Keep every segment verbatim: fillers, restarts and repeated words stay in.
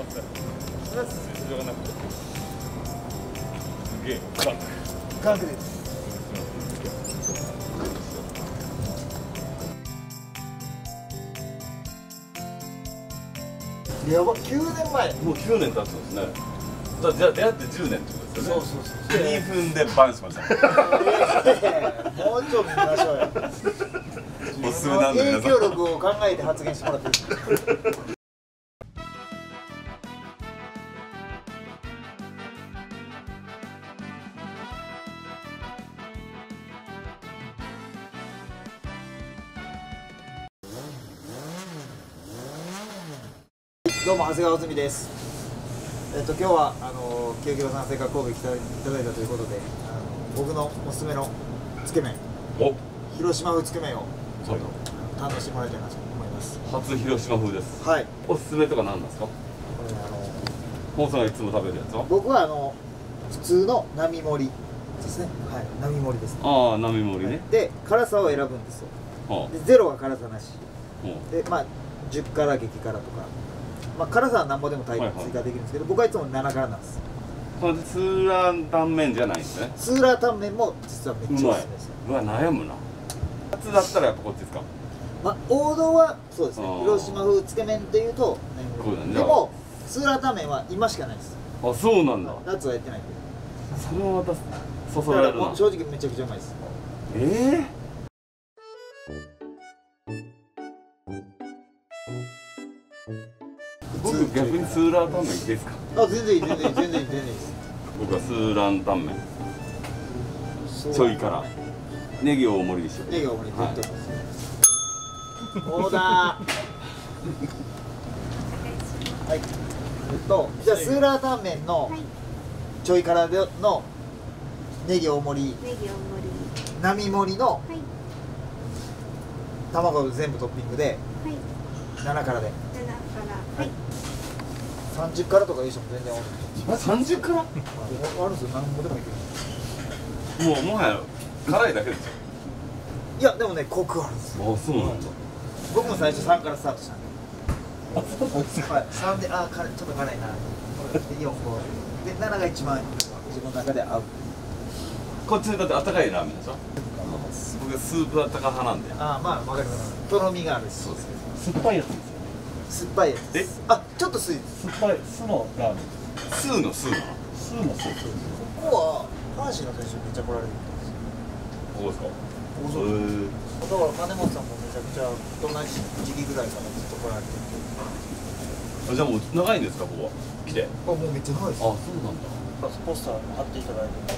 それは実力がなくて。すげえ。クランク。 クランクです。やば、きゅうねんまえ。 もうきゅうねん経つんですね。じゃあ出会ってじゅうねんってことですよね。 そうそうそう。 にふんでバンしました。 もうちょっと見ましょうよ。 おすすめなんで皆さん。 影響力を考えて発言してもらっていい。どうも長谷川穂積です。えっと今日はあの清弘さんせっかく神戸来ていただいたということで、あの僕のおすすめのつけ麺、お広島風つけ麺をちょっと堪能してもらいたいなと思います。 初広島風です。 はい。 おすすめとか何なんですか？これあの本さんがいつも食べるやつは？僕はあの普通の並盛りですね。はい、並盛りです、ね。 ああ、並盛りね。 で辛さを選ぶんですよ。はあ、でゼロは辛さなし。はあ、でまあじゅっ辛激辛とか。まあ辛さは何ぼでも追加できるんですけど、僕はいつもなな辛なんです。 これスーラータンメンじゃないんですね。 スーラータンメンも実はめっちゃおすすめですよ。 うわ悩むな。初だったらやっぱこっちですか。 まあ王道はそうですね。広島風つけ麺っていうと、でもスーラータンメンは今しかないです。 あ、そうなんだ。 夏はやってないんで。 それはまたそそられるな。 正直めちゃくちゃうまいです。 ええ。僕逆にスーラータンメンいいですか？ あ、全然いい、全然いい、全然いい、全然いいです。 僕はスーラータンメンちょい辛ネギ大盛りでしょ。 ネギ大盛り絶対です。オーダーはい、えっとじゃあスーラータンメンのちょい辛でのネギ大盛り、並盛りの卵全部トッピングでなな辛ではい、さんじゅっ辛とかいい人も全然ある。 さんじゅっ辛？あるんですよ、何もでもいける。 もうもはや辛いだけですよ。 いやでもね、コクあるんですよ。 あ、そうなんだ。 僕も最初さんからスタートしたんで。あ、そうなんですか。はい、さんで、あ、辛い、ちょっと辛いな。で、よん、ごで、ななが一番自分の中で合う。 こっちだってあったかいラーメンでしょ。僕スープあったか派なんで。 あ、まあ、わかります。とろみがあるし。そうです。酸っぱいやつですよ。酸っぱいやつ。え、あ、ちょっと酸い。酸っぱい、酢のラーメン。 酢の酢なの。 酢の酢。ここは阪神の選手めっちゃ来られる。 ここですか。 だから金本さんもめちゃくちゃ同じ時期ぐらいからずっと来られてて。 じゃあもう長いんですか、ここは。来て。 あ、もうめっちゃ長いです。 あ、そうなんだ。 ポスター貼っていただいて。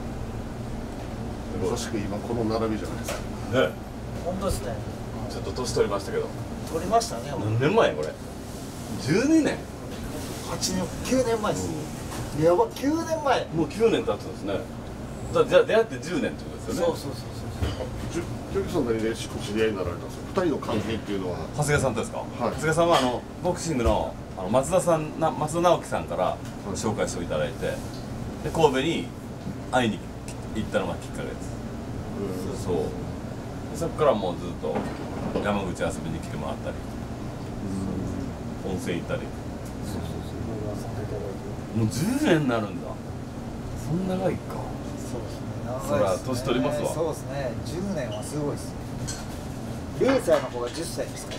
まさしく今この並びじゃないですか。 ね。 本当ですね。 ちょっと年取りましたけど。 取りましたね。 何年前これ？じゅうにねん。 はちねん、きゅうねんまえです。やば、きゅうねんまえ。 もうきゅうねん経つんですね。だじゃあ出会ってじゅうねんってことですよね。 そうそうそうそう。 ジョキさんなりで知り合いになられたんですよ。二人の関係っていうのは。 長谷川さんとですか？はい。長谷川さんはあのボクシングのあの松田さんな松田直樹さんから紹介していただいて、で神戸に会いに行ったのがきっかけです。そう。そこからもうずっと山口遊びに来てもらったり、温泉行ったり。そうそうそう。もうじゅうねんになるんだ。そんな長いか。そうですね。そら年取りますわ。 そうですね。じゅうねんはすごいですね。零歳の子がじゅっさいですから。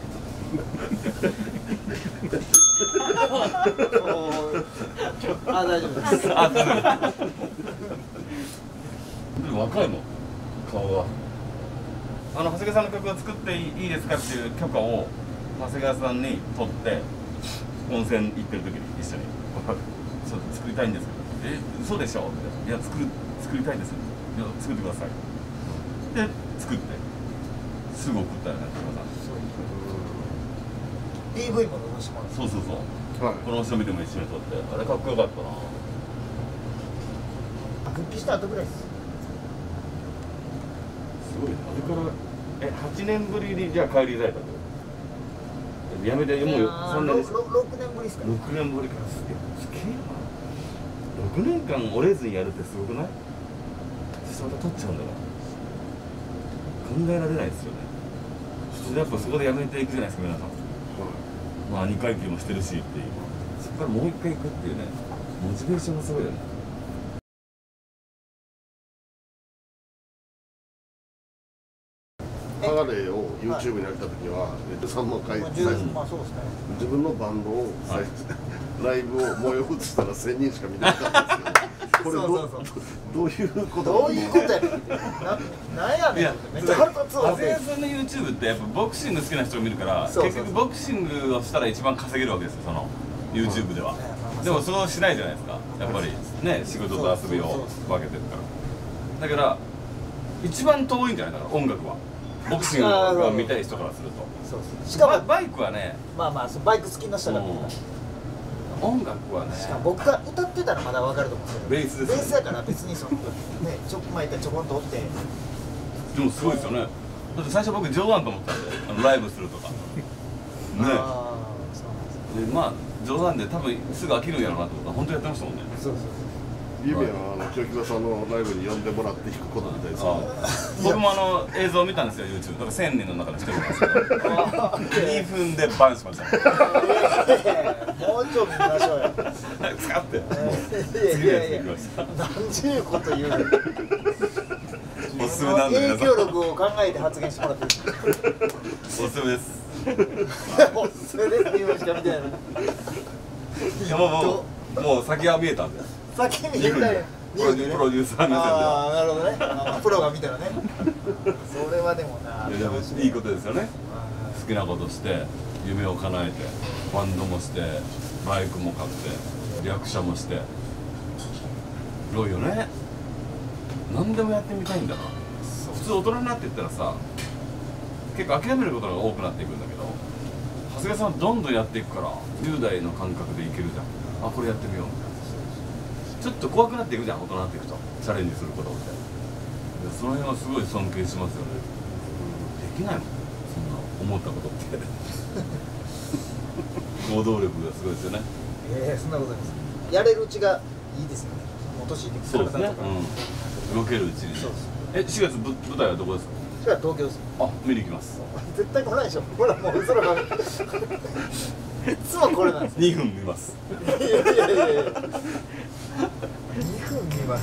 あ、大丈夫です。あ、大丈夫。 でも若いの顔が。あの長谷川さんの曲を作っていいですかっていう許可を長谷川さんに取って温泉行ってる時に一緒にちょっと作りたいんですけど、え、嘘でしょって、いや作る作りたいんですよ、いや作ってくださいで作ってすぐ送ったよね、長谷川さん。 ピーブイ も載せてもらって。 そうそうそう、はい、この人見ても一緒に撮って、あれかっこよかったな。 復帰した後ぐらいです。 すごいね。あれからえはちねんぶりにじゃあ帰り咲いたってこと？やめてもうさんねんです。 ろくねんぶりですか。 ろくねんぶりからすげえすげえな。ろくねんかん折れずにやるってすごくない？それまた取っちゃうんだから考えられないですよね。普通やっぱそこでやめていくじゃないですか皆さん。まあにかいきもしてるしっていう。 そこからもう一回行くっていうね、モチベーションがすごいよね。 ハガレーを YouTube に上げた時はさんまん回再生、 まあそうですね。 自分のバンドを再生、ライブを模様映したらせんにんしか見てなかったんですけど、これどそうそうそうどういうことどういうことやねん。ななんやねん。めっちゃ腹立つわ長谷川さんの YouTube ってやっぱボクシング好きな人が見るから、 そうそうそう結局ボクシングをしたら一番稼げるわけですよ、その YouTube では。でもそうしないじゃないですか、やっぱりね、仕事と遊びを分けてるから。だから一番遠いんじゃないだから音楽は。ボクシングが見たい人からすると。 そうそう。しかもバイクはね、 まあまあそうバイク好きの人が見るから。 音楽はね、 しかも僕が歌ってたらまだわかると思うんですよ。 ベースですよねベースだから別にそのねちょまあ言ったらちょこんと折って。 でもすごいですよね。だって最初僕冗談と思ったんで、あのライブするとか。ね。 ああそうなんです。 でまあ冗談で多分すぐ飽きるんやろうなと思ったら本当にやってましたもんね。 そうそう夢はあの清木さんのライブに呼んでもらって弾くことみたいですよね。 僕もあの映像を見たんですよ YouTube。だからせんにんの中の一人なんですけど、にふんでバンしました。 もうちょっと見ましょうよ。 使って。次のやつ行きました。 何ちゅうこと言うの。 おすすめなんで皆影さん。 響力を考えて発言してもらってる。 おすすめです。 おすすめですっていうのしか見てないの。 いやもうもうもう先は見えたんで。 先に言ったよ。 プロデュプロデューサー目線では。 ああなるほどね。あプロが見たらね。それはでもな。 いやでもいいことですよね。好きなことして夢を叶えてバンドもしてバイクも買って役者もしてすごいよね。何でもやってみたいんだな。普通大人になっていったらさ結構諦めることが多くなっていくんだけど、長谷川さんはどんどんやっていくからじゅう代の感覚でいけるじゃん。あこれやってみようみたいな。ちょっと怖くなっていくじゃん、大人になっていくとチャレンジすることって。その辺はすごい尊敬しますよね。できないもんそんな思ったことって行動力がすごいですよね。 ええそんなことないです。やれるうちがいいですよね。もう年いってそうですね、 体とかうん、動けるうちにね。 そうですえしがつぶ舞台はどこですか？ それは東京です。 あ見に行きます。 絶対来ないでしょ。ほらもう嘘の顔。いつもこれなんですよ。 にふん見ます。 いやいやいやいや。にふん見ます。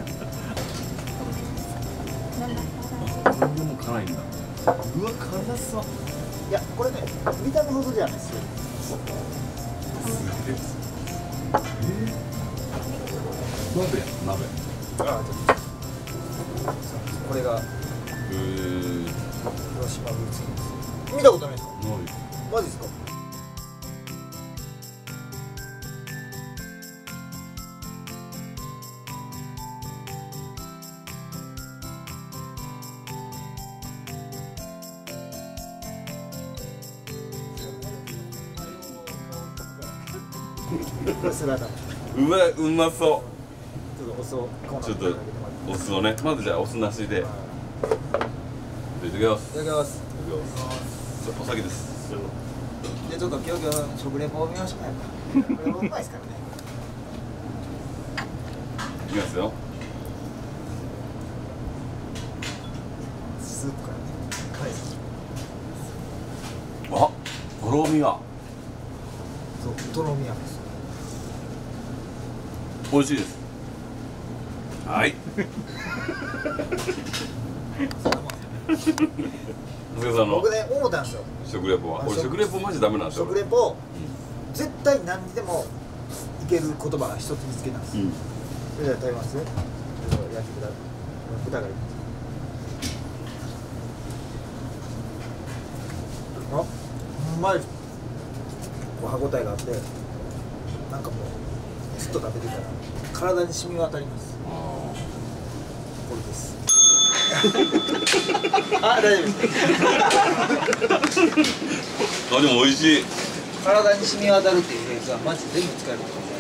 これでも辛いんだ。うわ辛そう。 いやこれね見た目ほどじゃないですよ。 すげえ。えー、鍋や鍋。 あちょっとこれがえー、 広島風チキンです。見たことないですか？ ない。 マジですか？これ姿。 うわうまそちょっとお酢をこう。ちょっとお酢をね、まずじゃあお酢なしで。いただきます。 いただきます。 いただきます。お酒です。 じゃあちょっと今日今日食レポを見ましょうか。これもうまいですからね。 いきますよ。 スープからね。辛いです。 あ、とろみがそう、とろみなんですよ。 美味しいです。はい。 そんなもんですよ。 長谷川さんの僕ね思ったんですよ。 食レポは。俺食レポマジダメなんですよ。 食レポ、絶対何にでもいける言葉が一つ見つけたんです。 うん。 それでは食べますね。焼き豚、豚がいい。あ、うまい。こう歯ごたえがあって、なんかもうずっと食べてたら体に染み渡ります。これです。あ、大丈夫です。 あ、でも美味しい。 体に染み渡るっていうフレーズはマジで全部使えると思う。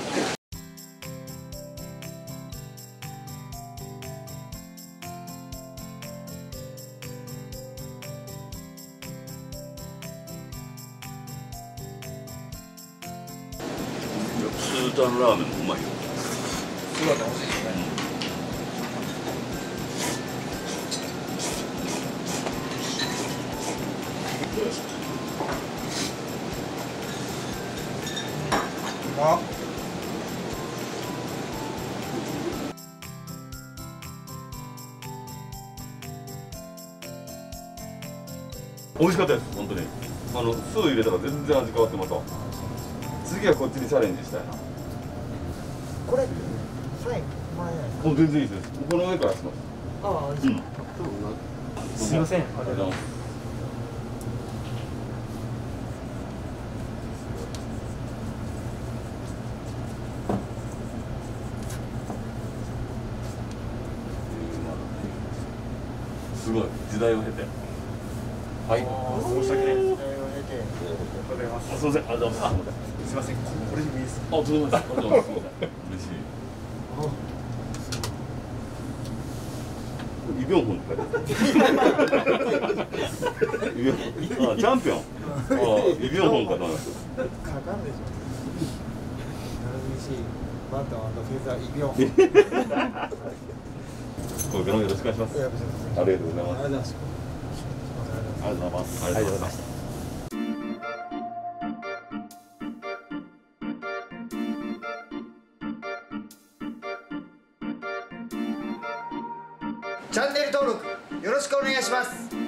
スータンラーメンもうまいよ。 姿欲しいですね。うまあ美味しかったです、本当に。あの酢を入れたら全然味変わってまた。次はこっちにチャレンジしたいな。 これサインもらえないですか？ もう全然いいです。この上からします。 ああ、いいですか。 すみません。ありがとうございます。すごい時代を経て。はい。申し訳ない。 時代を経て。ありがとうございます。 すみません。ありがとうございます。 すみません。これでもいいですか？ あ、とんでもないです。ありがとうございます。嬉しい。イ・ビョンホンって書いてある。あ、チャンピオン。あ、イ・ビョンホンかと思いました。 かかんでしょ。ダルビッシュ、バンタム&フェザーイ・ビョンホン。 これからもよろしくお願いします。ありがとうございます。 ありがとうございます。 ありがとうございます。ありがとうございます。 チャンネル登録よろしくお願いします。